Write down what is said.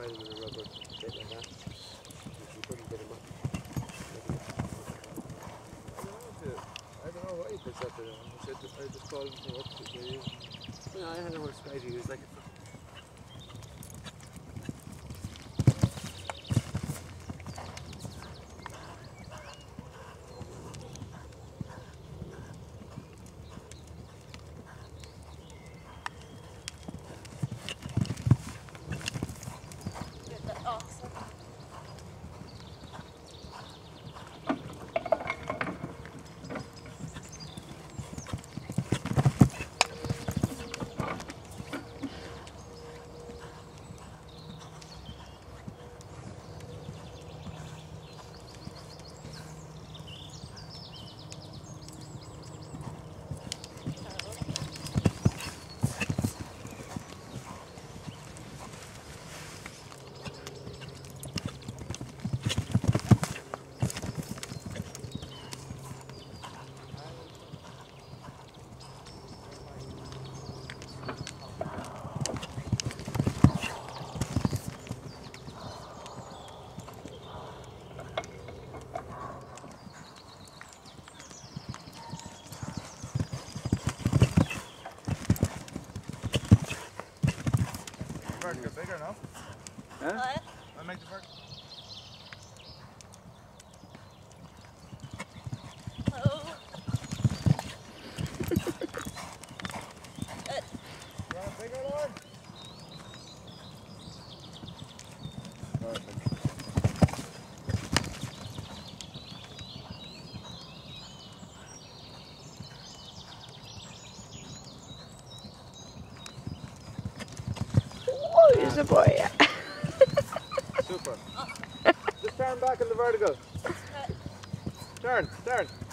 tie them in a rubber bit like that. You couldn't get them up. I don't know why he puts that there. I just called him up to say, yeah, I had a horse guide. He was like, vertigo bigger, no? Huh? What? I'll make the vertigo. Oh. You want a bigger one? perfect. Oh, he's a boy. Super. Just turn back in the vertical. Turn.